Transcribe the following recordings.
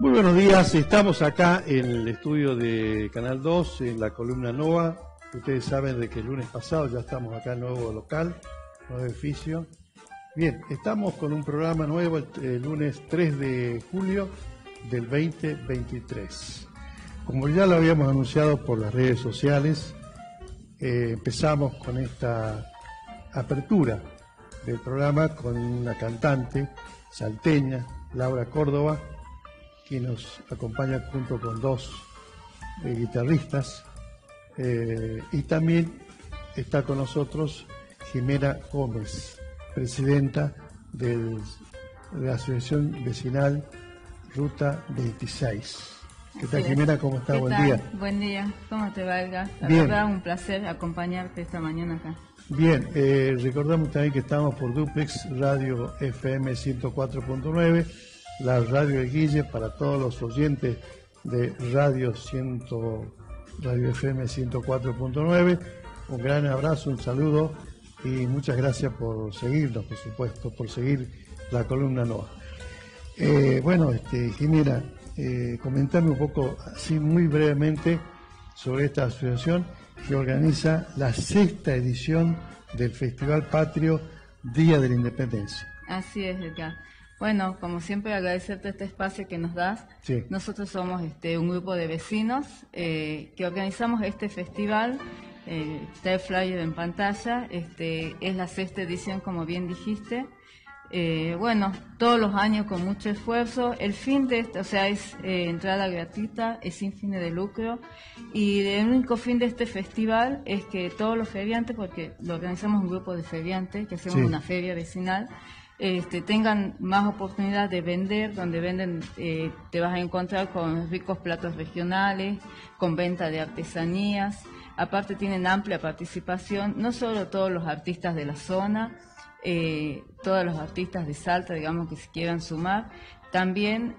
Muy buenos días, estamos acá en el estudio de Canal 2, en la columna Nova. Ustedes saben de que el lunes pasado ya estamos acá en el nuevo local, nuevo edificio. Bien, estamos con un programa nuevo el lunes 3 de julio del 2023. Como ya lo habíamos anunciado por las redes sociales, empezamos con esta apertura del programa con una cantante salteña, Laura Córdoba, que nos acompaña junto con dos guitarristas, y también está con nosotros Jimena Gómez, presidenta de la Asociación Vecinal Ruta 26. ¿Qué tal, Jimena? ¿Cómo estás? Buen día. Buen día. ¿Cómo te va, Edgar? La Bien. verdad, un placer acompañarte esta mañana acá. Bien, recordamos también que estamos por Duplex Radio FM 104.9, la radio de Guille, para todos los oyentes de Radio FM 104.9. Un gran abrazo, un saludo y muchas gracias por seguirnos, por supuesto, por seguir la columna Nova. Bueno, Jimena, comentame un poco, así muy brevemente, sobre esta asociación que organiza la 6ª edición del Festival Patrio Día de la Independencia. Así es, Edgar. Bueno, como siempre, agradecerte este espacio que nos das. Sí. Nosotros somos un grupo de vecinos que organizamos este festival. Está el flyer en pantalla. Es la 6ª edición, como bien dijiste. Bueno, todos los años con mucho esfuerzo. El fin de esto, es entrada gratuita, es sin fines de lucro, y el único fin de este festival es que todos los feriantes, porque lo organizamos un grupo de feriantes, que hacemos una feria vecinal, tengan más oportunidad de vender, donde venden, te vas a encontrar con ricos platos regionales, con venta de artesanías. Aparte tienen amplia participación, no solo todos los artistas de la zona, todos los artistas de Salta, digamos, que se quieran sumar, también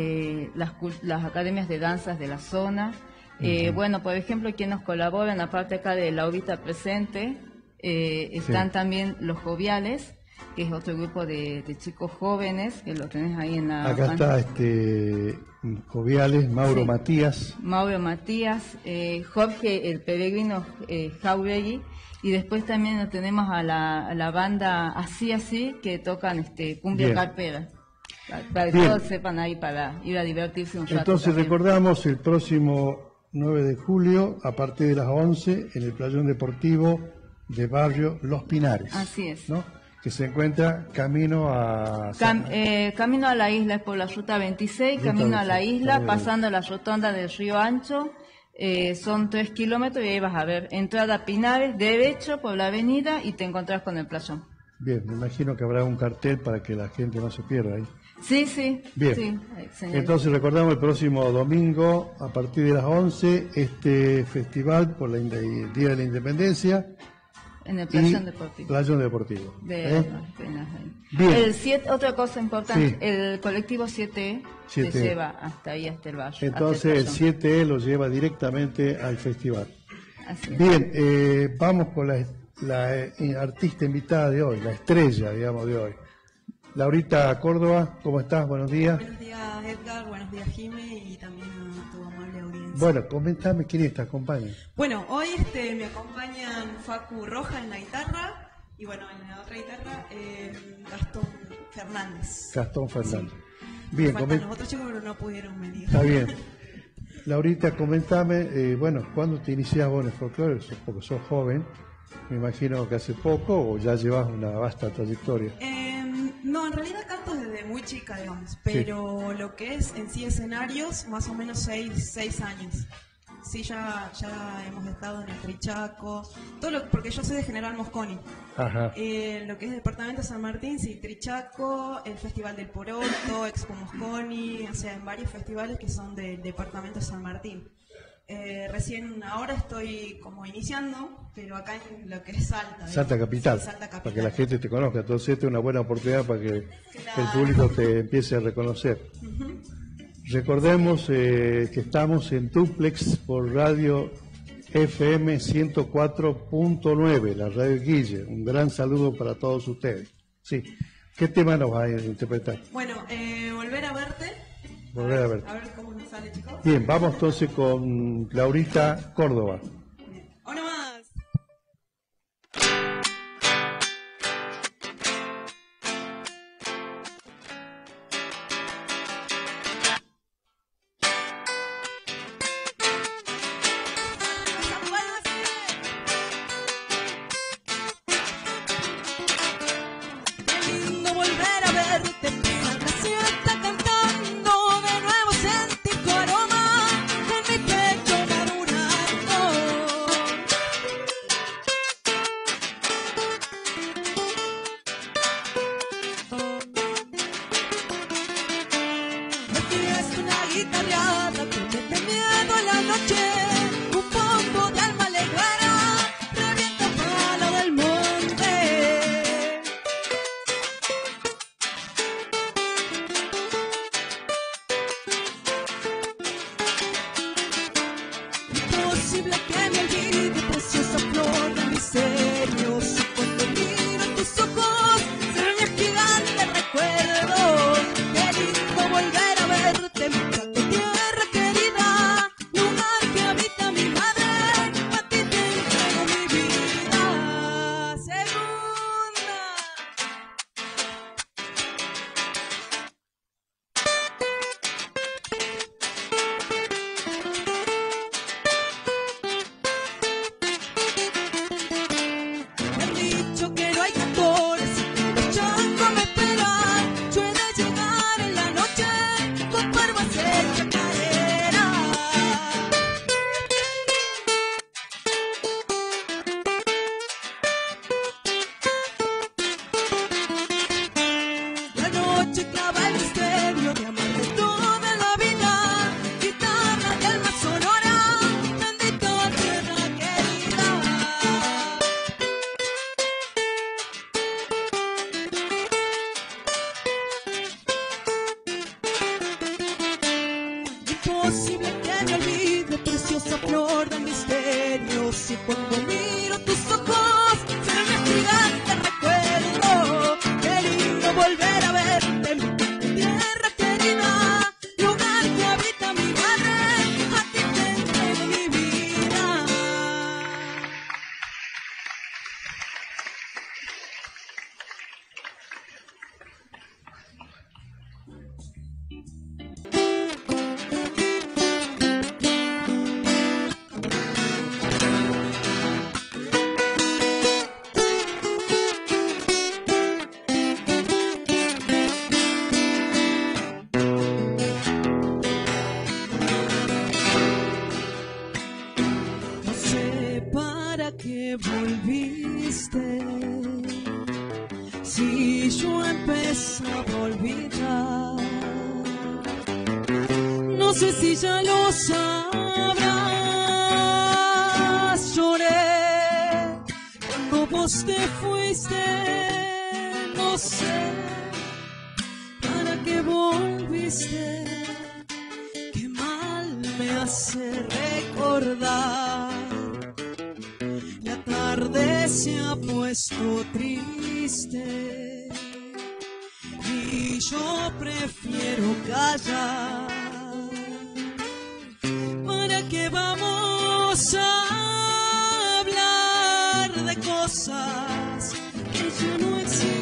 las academias de danzas de la zona. Bueno, por ejemplo, quienes nos colaboran, aparte acá de Laurita presente, están también los Joviales, que es otro grupo de chicos jóvenes, que lo tenés ahí en la... Acá está Joviales, Mauro Matías. Mauro Matías, Jorge el Peregrino Jauregui, y después también lo tenemos a la banda Así, que tocan cumbia carpera, para que todos sepan ahí, para ir a divertirse un rato. Entonces también recordamos el próximo 9 de julio, a partir de las 11, en el playón deportivo de barrio Los Pinares. Así es. ¿No? Que se encuentra camino a... camino a la isla, es por la ruta 26, camino a la isla, pasando la rotonda del Río Ancho, son 3 kilómetros y ahí vas a ver entrada Pinares, derecho por la avenida y te encontrás con el playón. Bien, me imagino que habrá un cartel para que la gente no se pierda ahí. Sí. Bien, sí, entonces recordamos el próximo domingo a partir de las 11 este festival por el Día de la Independencia. En el playón deportivo. Playón deportivo. Bien. Otra cosa importante, el colectivo 7E se lleva hasta ahí, hasta el barrio. Entonces el 7E lo lleva directamente al festival. Así es. Bien, vamos con la artista invitada de hoy, la estrella, digamos, de hoy. Laurita Córdoba, ¿cómo estás? Buenos días. Buenos días, Edgar, buenos días, Jime, y también a tu amable audiencia. Bueno, coméntame quién te acompaña. Bueno, hoy me acompañan Facu Roja en la guitarra, y bueno, en la otra guitarra, Gastón Fernández. Gastón Fernández. Sí. Bien, Faltan los otros chicos, pero no pudieron venir. Está bien. Laurita, coméntame, ¿cuándo te iniciás vos en el folclore? Porque sos joven, me imagino que hace poco o ya llevas una vasta trayectoria. No, en realidad canto desde muy chica, digamos, pero lo que es en sí escenarios, más o menos 6 años. Sí, ya hemos estado en el Trichaco, porque yo soy de General Mosconi. Ajá. Lo que es el departamento de San Martín, sí, Trichaco, el Festival del Poroto, Expo Mosconi, o sea, en varios festivales que son del departamento de San Martín. Recién ahora estoy como iniciando, pero acá en lo que es Salta. Salta Capital, sí, Salta Capital, para que la gente te conozca. Entonces esta es una buena oportunidad para que el público te empiece a reconocer. Recordemos que estamos en Duplex por Radio FM 104.9, la Radio Guille. Un gran saludo para todos ustedes. Sí. ¿Qué tema nos va a interpretar? Bueno, Volver a verte volver a verte. A ver cómo nos sale, chicos. Bien, vamos entonces con Laurita Córdoba. ¡Uno más! Qué lindo volver a verte, pena que sienta cantando, de nuevo sentir tu aroma en mi pecho madurando. Me tienes una guitarreada que mete miedo en la noche, un poco de alma legüera, revienta palo del monte. Imposible que me olvide, preciosa flor de misterios. Y cuando miro tus ojos, se me gigante recuerdo. Qué lindo volver a verte, mi canto tierra querida, lugar que habita mi madre. A ti te entrego mi vida. Segunda. Me han dicho que no hay cantores y que los changos me esperan. Yo he de llegar en la noche con barbas hechas cadera. La noche clava el misterio de amar de toda la vida. Guitarra de alma sonora, bendita tierra querida. Imposible que me olvide, preciosa flor del misterio. Si cuando miro tus ojos, se me gigante recuerdo. Qué lindo volver a verte, mi tierra querida, lugar que habita mi madre. A ti te entrego mi vida. No sé para qué volviste, si yo empezaba a olvidar. No sé si ya lo sabrás. Lloré cuando vos te fuiste. No sé para qué volviste. Qué mal me hace recordar. La tarde se ha puesto triste y yo prefiero callar. ¿Para qué vamos a hablar de cosas que ya no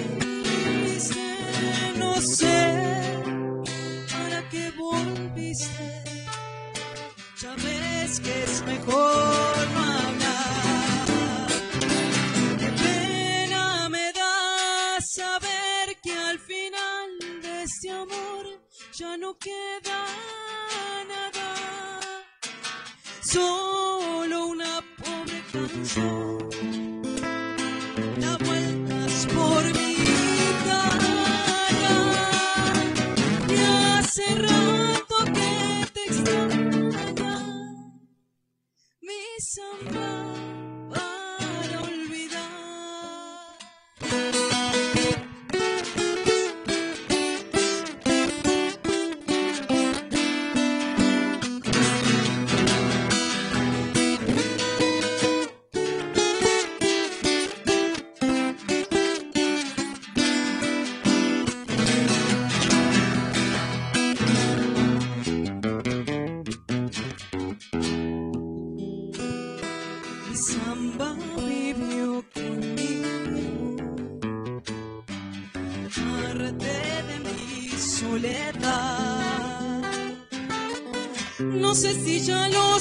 existen? No sé para qué volviste. Ya ves que es mejor no hablar. Qué pena me da saber que al final de este amor ya no queda nada. Solo una pobre canción da vueltas por mi cara. Y hace rato que te extraña mi samba para olvidar. soledad. No sé si ya lo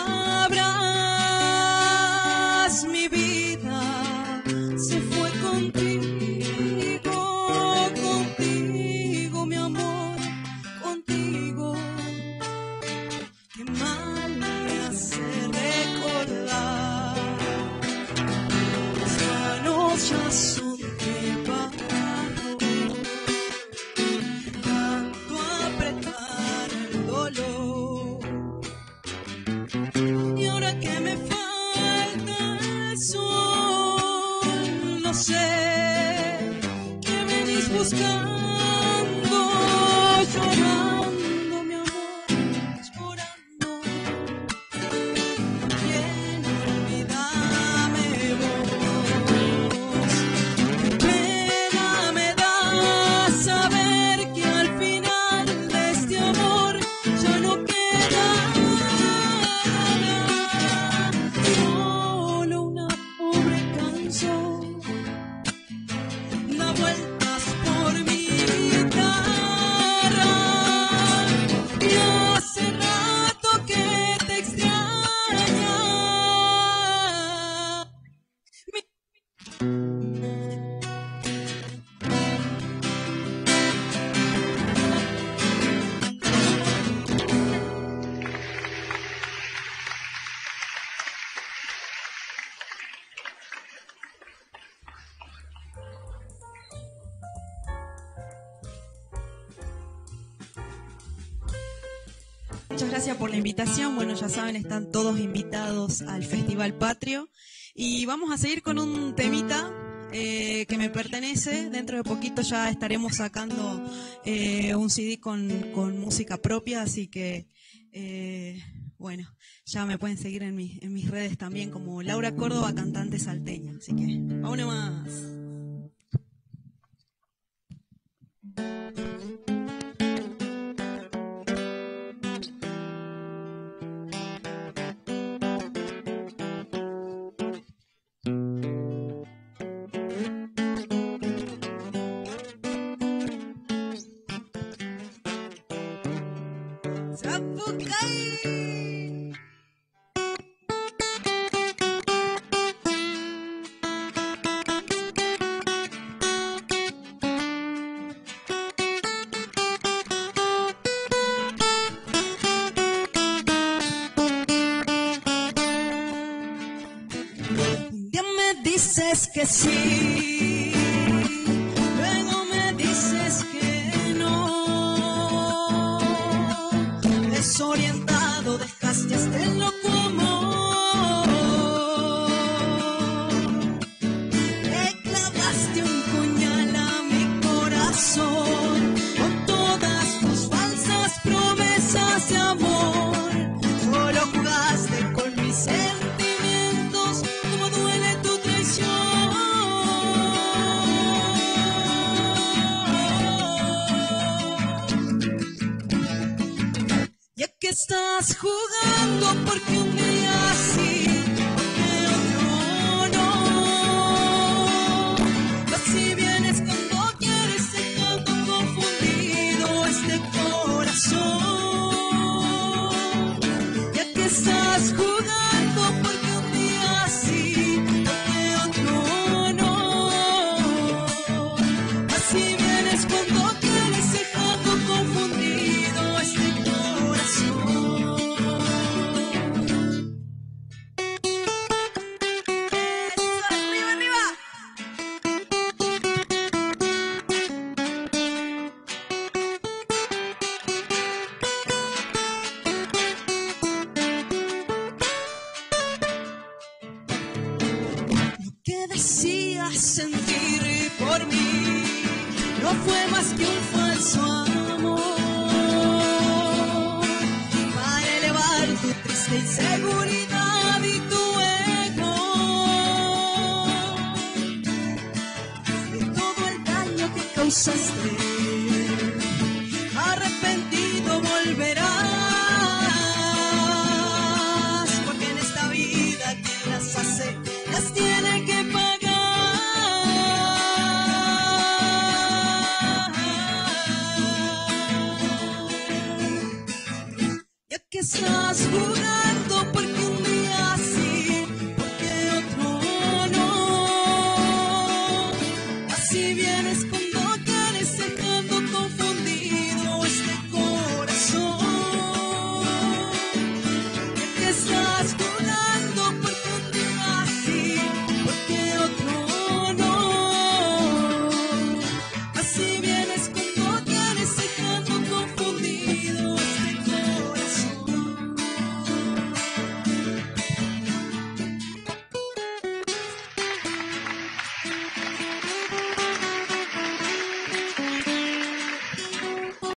sabrás, mi vida se fue contigo, contigo, mi amor, contigo. Qué mal me hace recordar. Las manos ya son de barro, tanto apretar el dolor. Y ahora que me falta el sol, no sé qué venís buscando, llorando, mi amor, llorando. Bien, olvídame vos. Pena me da saber que al final de este amor ya no queda nada, solo una pobre canción. Da vueltas por mi guitarra y hace rato que te extraña. Muchas gracias por la invitación. Bueno, ya saben, están todos invitados al Festival Patrio. Y vamos a seguir con un temita que me pertenece. Dentro de poquito ya estaremos sacando un CD con música propia, así que bueno, ya me pueden seguir en mis redes también como Laura Córdoba, cantante salteña. Así que, vámonos más. Zapucay. Un día me dices que sí, luego me dices que no. Desorientado dejaste este loco amor. Le clavaste un puñal a mi corazón con todas tus falsas promesas de amor. Solo jugaste con mis sentimientos, como duele tu traición. Ya que estás jugando porque un día sí, porque otro no. Así vienes cuando quieres, dejando confundido este corazón. Ya que estás jugando porque un día sí, porque otro no. Así vienes cuando quieres, dejando confundido este corazón. Eso, arriba, arriba. Lo que decías sentir por mí no fue más que un falso amor para elevar tu triste inseguridad y tu ego. De todo el daño que causaste, arrepentido volverás, porque en esta vida quien las hace las tiene que pagar. estás jugando.